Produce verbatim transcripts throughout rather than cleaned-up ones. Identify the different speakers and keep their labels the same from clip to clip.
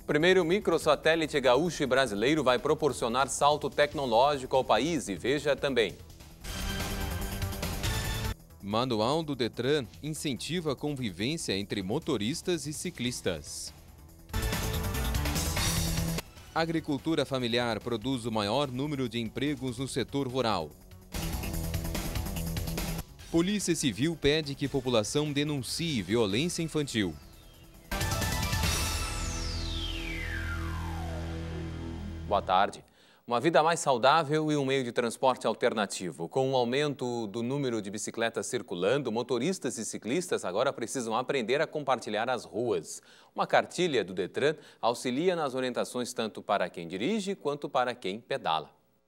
Speaker 1: O primeiro microsatélite gaúcho e brasileiro vai proporcionar salto tecnológico ao país e veja também. Manual do Detran incentiva a convivência entre motoristas e ciclistas. Agricultura familiar produz o maior número de empregos no setor rural. Polícia Civil pede que população denuncie violência infantil. Boa tarde. Uma vida mais saudável e um meio de transporte alternativo. Com o aumento do número de bicicletas circulando, motoristas e ciclistas agora precisam aprender a compartilhar as ruas. Uma cartilha do Detran auxilia nas orientações tanto para quem dirige quanto para quem pedala.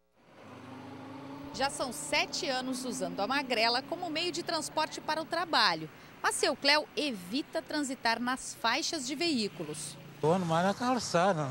Speaker 2: Já são sete anos usando a magrela como meio de transporte para o trabalho. Mas seu Cléo evita transitar nas faixas de veículos.
Speaker 3: Estou mais na calçada,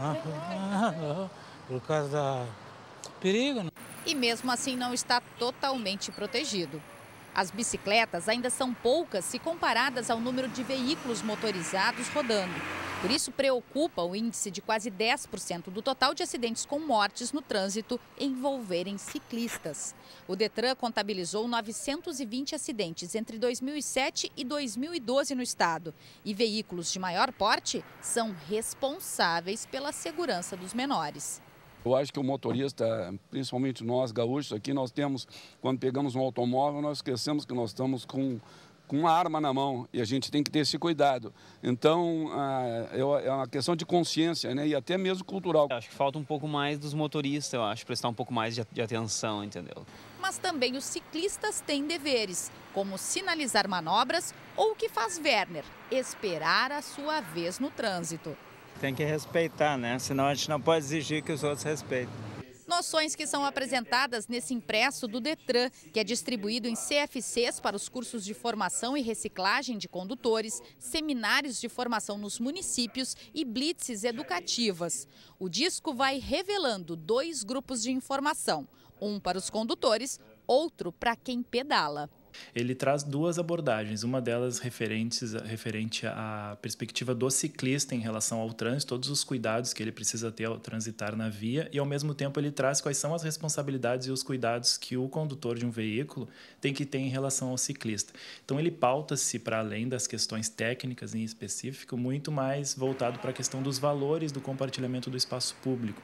Speaker 3: né? Por causa da perigo. Né?
Speaker 2: E mesmo assim não está totalmente protegido. As bicicletas ainda são poucas se comparadas ao número de veículos motorizados rodando. Por isso preocupa o índice de quase dez por cento do total de acidentes com mortes no trânsito envolverem ciclistas. O Detran contabilizou novecentos e vinte acidentes entre dois mil e sete e dois mil e doze no estado. E veículos de maior porte são responsáveis pela segurança dos menores.
Speaker 4: Eu acho que o motorista, principalmente nós gaúchos aqui, nós temos, quando pegamos um automóvel, nós esquecemos que nós estamos com, com uma arma na mão e a gente tem que ter esse cuidado. Então, é uma questão de consciência, né? E até mesmo cultural.
Speaker 5: Eu acho que falta um pouco mais dos motoristas, eu acho, prestar um pouco mais de, de atenção, entendeu?
Speaker 2: Mas também os ciclistas têm deveres, como sinalizar manobras ou o que faz Werner, esperar a sua vez no trânsito.
Speaker 6: Tem que respeitar, né? Senão a gente não pode exigir que os outros respeitem.
Speaker 2: Noções que são apresentadas nesse impresso do Detran, que é distribuído em C F Cs para os cursos de formação e reciclagem de condutores, seminários de formação nos municípios e blitzes educativas. O disco vai revelando dois grupos de informação, um para os condutores, outro para quem pedala.
Speaker 7: Ele traz duas abordagens, uma delas referentes, referente à perspectiva do ciclista em relação ao trânsito, todos os cuidados que ele precisa ter ao transitar na via, e ao mesmo tempo ele traz quais são as responsabilidades e os cuidados que o condutor de um veículo tem que ter em relação ao ciclista. Então ele pauta-se, para além das questões técnicas em específico, muito mais voltado para a questão dos valores do compartilhamento do espaço público.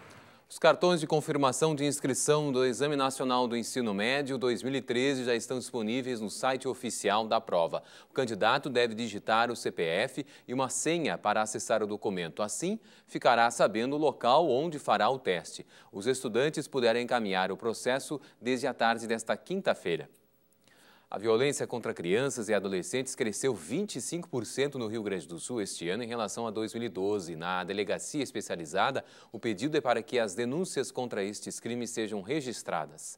Speaker 1: Os cartões de confirmação de inscrição do Exame Nacional do Ensino Médio dois mil e treze já estão disponíveis no site oficial da prova. O candidato deve digitar o C P F e uma senha para acessar o documento. Assim, ficará sabendo o local onde fará o teste. Os estudantes puderam encaminhar o processo desde a tarde desta quinta-feira. A violência contra crianças e adolescentes cresceu vinte e cinco por cento no Rio Grande do Sul este ano em relação a dois mil e doze. Na delegacia especializada, o pedido é para que as denúncias contra estes crimes sejam registradas.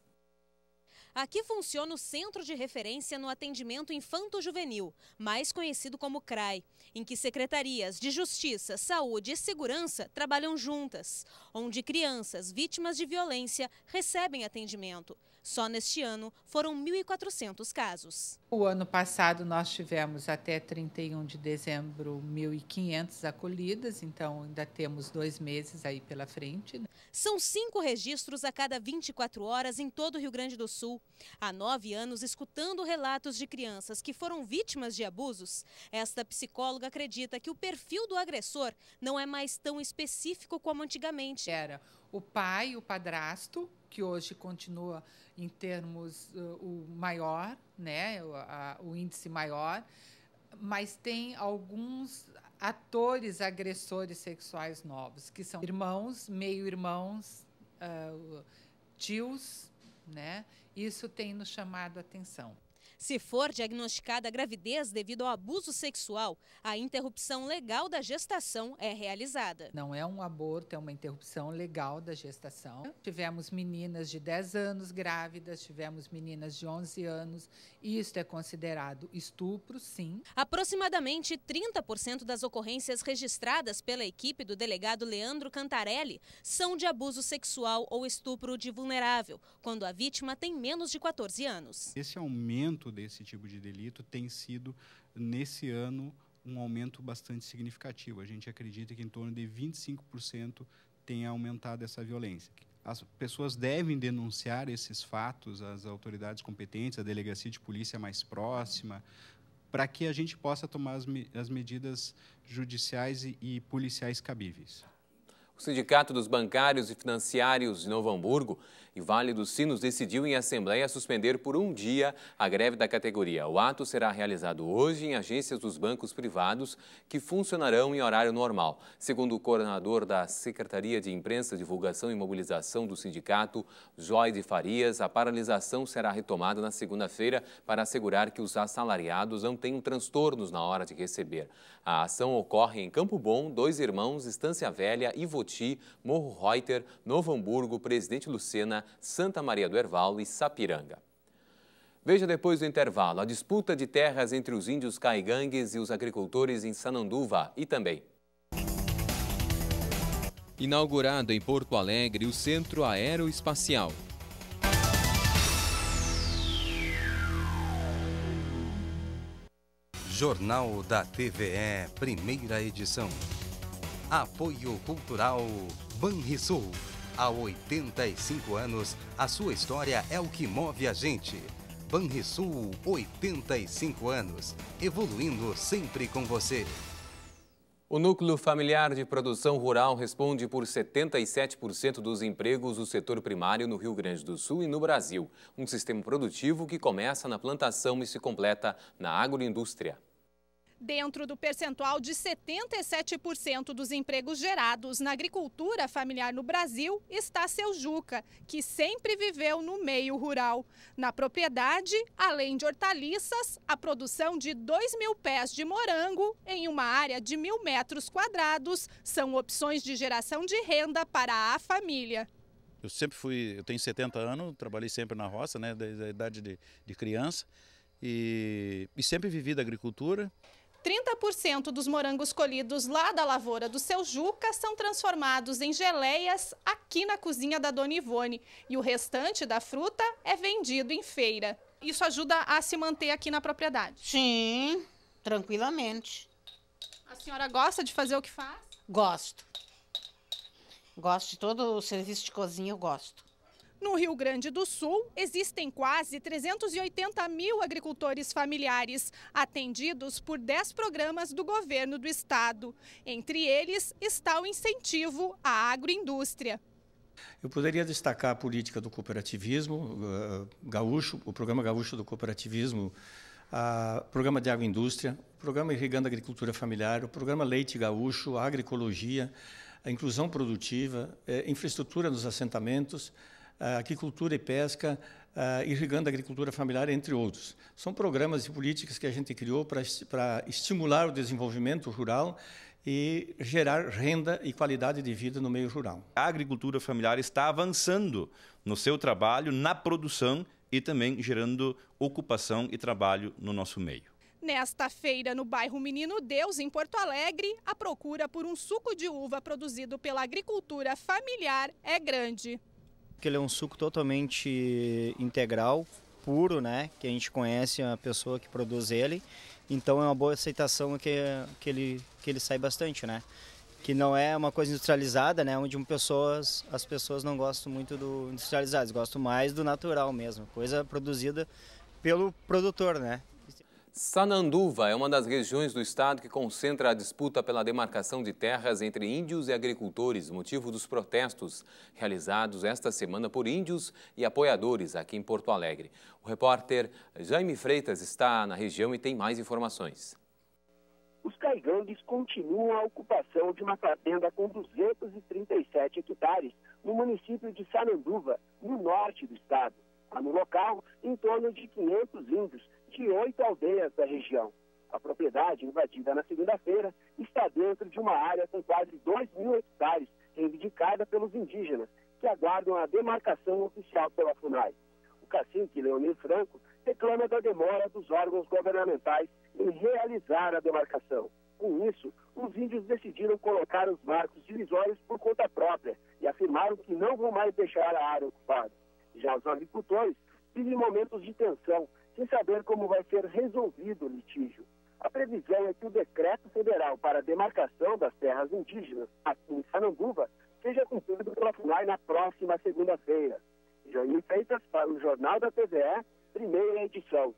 Speaker 8: Aqui funciona o Centro de Referência no Atendimento Infanto-Juvenil, mais conhecido como C R A I, em que secretarias de Justiça, Saúde e Segurança trabalham juntas, onde crianças vítimas de violência recebem atendimento. Só neste ano foram mil e quatrocentos casos.
Speaker 9: O ano passado nós tivemos até trinta e um de dezembro mil e quinhentas acolhidas, então ainda temos dois meses aí pela frente.
Speaker 8: São cinco registros a cada vinte e quatro horas em todo o Rio Grande do Sul. Há nove anos, escutando relatos de crianças que foram vítimas de abusos, esta psicóloga acredita que o perfil do agressor não é mais tão específico como antigamente.
Speaker 9: Era o pai, o padrasto, que hoje continua em termos uh, o maior, né, o, a, o índice maior, mas tem alguns atores agressores sexuais novos, que são irmãos, meio-irmãos, uh, tios, né? Isso tem nos chamado a atenção.
Speaker 8: Se for diagnosticada a gravidez devido ao abuso sexual, a interrupção legal da gestação é realizada.
Speaker 9: Não é um aborto, é uma interrupção legal da gestação. Tivemos meninas de dez anos grávidas, tivemos meninas de onze anos, e isso é considerado estupro, sim.
Speaker 8: Aproximadamente trinta por cento das ocorrências registradas pela equipe do delegado Leandro Cantarelli são de abuso sexual ou estupro de vulnerável, quando a vítima tem menos de quatorze anos.
Speaker 10: Esse aumento desse tipo de delito tem sido, nesse ano, um aumento bastante significativo. A gente acredita que em torno de vinte e cinco por cento tenha aumentado essa violência. As pessoas devem denunciar esses fatos às autoridades competentes, à delegacia de polícia mais próxima, para que a gente possa tomar as, me as medidas judiciais e, e policiais cabíveis.
Speaker 1: O Sindicato dos Bancários e Financiários de Novo Hamburgo e Vale dos Sinos decidiu em assembleia suspender por um dia a greve da categoria. O ato será realizado hoje em agências dos bancos privados que funcionarão em horário normal. Segundo o coordenador da Secretaria de Imprensa, Divulgação e Mobilização do sindicato, Joide Farias, a paralisação será retomada na segunda-feira para assegurar que os assalariados não tenham transtornos na hora de receber. A ação ocorre em Campo Bom, Dois Irmãos, Estância Velha, Ivoti, Morro Reuter, Novo Hamburgo, Presidente Lucena, Santa Maria do Herval e Sapiranga. Veja depois do intervalo a disputa de terras entre os índios caigangues e os agricultores em Sananduva e também. Inaugurado em Porto Alegre o Centro Aeroespacial.
Speaker 11: Jornal da T V E, primeira edição. Apoio Cultural Banrisul. Há oitenta e cinco anos, a sua história é o que move a gente. Banrisul, oitenta e cinco anos, evoluindo sempre com você.
Speaker 1: O Núcleo Familiar de Produção Rural responde por setenta e sete por cento dos empregos do setor primário no Rio Grande do Sul e no Brasil. Um sistema produtivo que começa na plantação e se completa na agroindústria.
Speaker 12: Dentro do percentual de setenta e sete por cento dos empregos gerados na agricultura familiar no Brasil está Seu Juca, que sempre viveu no meio rural. Na propriedade, além de hortaliças, a produção de dois mil pés de morango em uma área de mil metros quadrados são opções de geração de renda para a família.
Speaker 13: Eu sempre fui, eu tenho setenta anos, trabalhei sempre na roça, né, desde a idade de, de criança e, e sempre vivi da agricultura.
Speaker 12: trinta por cento dos morangos colhidos lá da lavoura do Seu Juca são transformados em geleias aqui na cozinha da Dona Ivone. E o restante da fruta é vendido em feira. Isso ajuda a se manter aqui na propriedade?
Speaker 14: Sim, tranquilamente.
Speaker 12: A senhora gosta de fazer o que faz?
Speaker 14: Gosto. Gosto de todo o serviço de cozinha, eu gosto.
Speaker 12: No Rio Grande do Sul, existem quase trezentos e oitenta mil agricultores familiares, atendidos por dez programas do governo do estado. Entre eles está o incentivo à agroindústria.
Speaker 15: Eu poderia destacar a política do cooperativismo uh, gaúcho, o programa gaúcho do cooperativismo, o programa de agroindústria, o programa Irrigando a Agricultura Familiar, o programa Leite Gaúcho, a agroecologia, a inclusão produtiva, a infraestrutura nos assentamentos, a aquicultura e pesca, uh, irrigando a agricultura familiar, entre outros. São programas e políticas que a gente criou para estimular o desenvolvimento rural e gerar renda e qualidade de vida no meio rural.
Speaker 16: A agricultura familiar está avançando no seu trabalho, na produção e também gerando ocupação e trabalho no nosso meio.
Speaker 12: Nesta feira, no bairro Menino Deus, em Porto Alegre, a procura por um suco de uva produzido pela agricultura familiar é grande.
Speaker 17: Ele é um suco totalmente integral, puro, né? Que a gente conhece a pessoa que produz ele. Então é uma boa aceitação que, que, ele, que ele sai bastante, né? Que não é uma coisa industrializada, né? Onde pessoas, as pessoas não gostam muito do industrializado, gostam mais do natural mesmo. Coisa produzida pelo produtor, né?
Speaker 1: Sananduva é uma das regiões do estado que concentra a disputa pela demarcação de terras entre índios e agricultores, motivo dos protestos realizados esta semana por índios e apoiadores aqui em Porto Alegre. O repórter Jaime Freitas está na região e tem mais informações.
Speaker 18: Os caigangues continuam a ocupação de uma fazenda com duzentos e trinta e sete hectares no município de Sananduva, no norte do estado. Há no local em torno de quinhentos índios de oito aldeias da região. A propriedade, invadida na segunda-feira, está dentro de uma área com quase dois mil hectares, reivindicada pelos indígenas, que aguardam a demarcação oficial pela FUNAI. O cacique Leonir Franco reclama da demora dos órgãos governamentais em realizar a demarcação. Com isso, os índios decidiram colocar os marcos divisórios por conta própria e afirmaram que não vão mais deixar a área ocupada. Já os agricultores vivem momentos de tensão, sem saber como vai ser resolvido o litígio. A previsão é que o decreto federal para a demarcação das terras indígenas aqui em Sananduva seja cumprido pela FUNAI na próxima segunda-feira. Jair Freitas para o Jornal da T V E, primeira edição.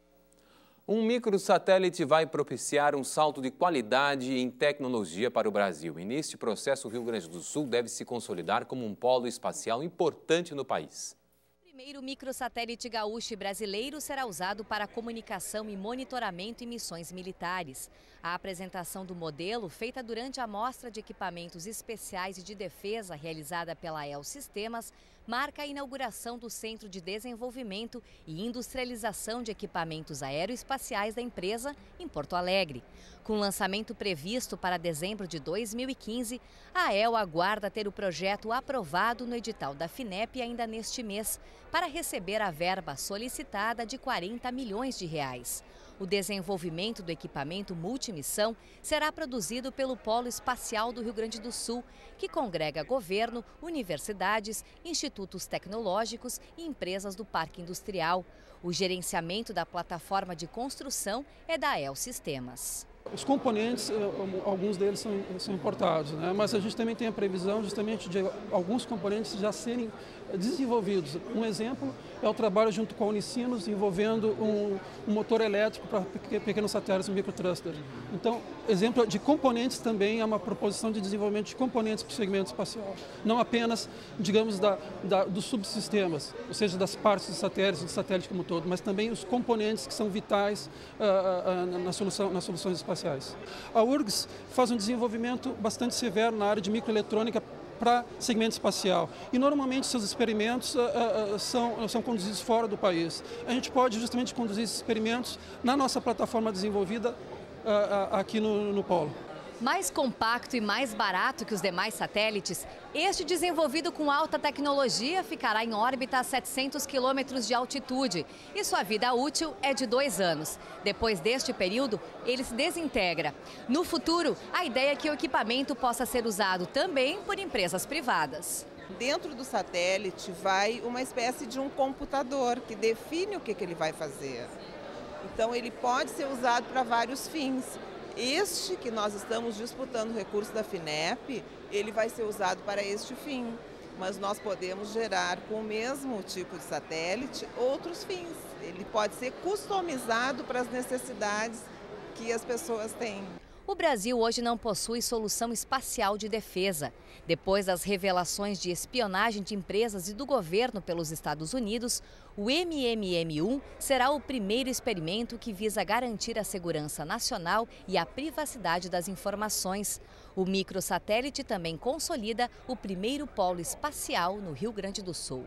Speaker 1: Um microsatélite vai propiciar um salto de qualidade em tecnologia para o Brasil. E neste processo, o Rio Grande do Sul deve se consolidar como um polo espacial importante no país.
Speaker 2: O primeiro microsatélite gaúcho e brasileiro será usado para comunicação e monitoramento em missões militares. A apresentação do modelo, feita durante a mostra de equipamentos especiais e de defesa realizada pela E L Sistemas, marca a inauguração do Centro de Desenvolvimento e Industrialização de Equipamentos Aeroespaciais da empresa em Porto Alegre. Com lançamento previsto para dezembro de dois mil e quinze, a A E L aguarda ter o projeto aprovado no edital da FINEP ainda neste mês, para receber a verba solicitada de quarenta milhões de reais. O desenvolvimento do equipamento multimissão será produzido pelo Polo Espacial do Rio Grande do Sul, que congrega governo, universidades, institutos tecnológicos e empresas do Parque Industrial. O gerenciamento da plataforma de construção é da E L Sistemas.
Speaker 19: Os componentes, alguns deles são, são importados, né? Mas a gente também tem a previsão justamente de alguns componentes já serem desenvolvidos. Um exemplo é o trabalho junto com a Unicinos envolvendo um, um motor elétrico para pequenos satélites, um microthruster. Então, exemplo de componentes também é uma proposição de desenvolvimento de componentes para o segmento espacial. Não apenas, digamos, da, da, dos subsistemas, ou seja, das partes dos satélites, do satélite como um todo, mas também os componentes que são vitais uh, uh, na solução, nas soluções espaciais. A U R G S faz um desenvolvimento bastante severo na área de microeletrônica para segmento espacial. E normalmente seus experimentos uh, uh, são, são conduzidos fora do país. A gente pode justamente conduzir esses experimentos na nossa plataforma desenvolvida uh, uh, aqui no, no Polo.
Speaker 2: Mais compacto e mais barato que os demais satélites, este desenvolvido com alta tecnologia ficará em órbita a setecentos quilômetros de altitude e sua vida útil é de dois anos. Depois deste período, ele se desintegra. No futuro, a ideia é que o equipamento possa ser usado também por empresas privadas.
Speaker 20: Dentro do satélite vai uma espécie de um computador que define o que, que ele vai fazer. Então ele pode ser usado para vários fins. Este que nós estamos disputando o recurso da FINEP, ele vai ser usado para este fim, mas nós podemos gerar com o mesmo tipo de satélite outros fins. Ele pode ser customizado para as necessidades que as pessoas têm.
Speaker 2: O Brasil hoje não possui solução espacial de defesa. Depois das revelações de espionagem de empresas e do governo pelos Estados Unidos, o M M M um será o primeiro experimento que visa garantir a segurança nacional e a privacidade das informações. O microsatélite também consolida o primeiro polo espacial no Rio Grande do Sul.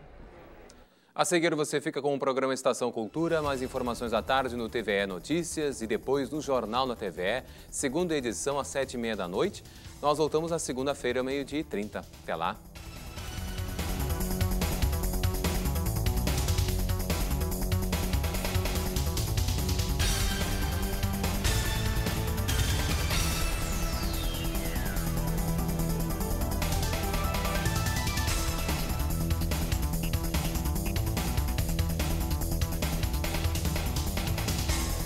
Speaker 1: A seguir você fica com o programa Estação Cultura, mais informações à tarde no T V E Notícias e depois no Jornal na T V E, segunda edição às sete e meia da noite. Nós voltamos na segunda-feira, meio-dia e trinta. Até lá!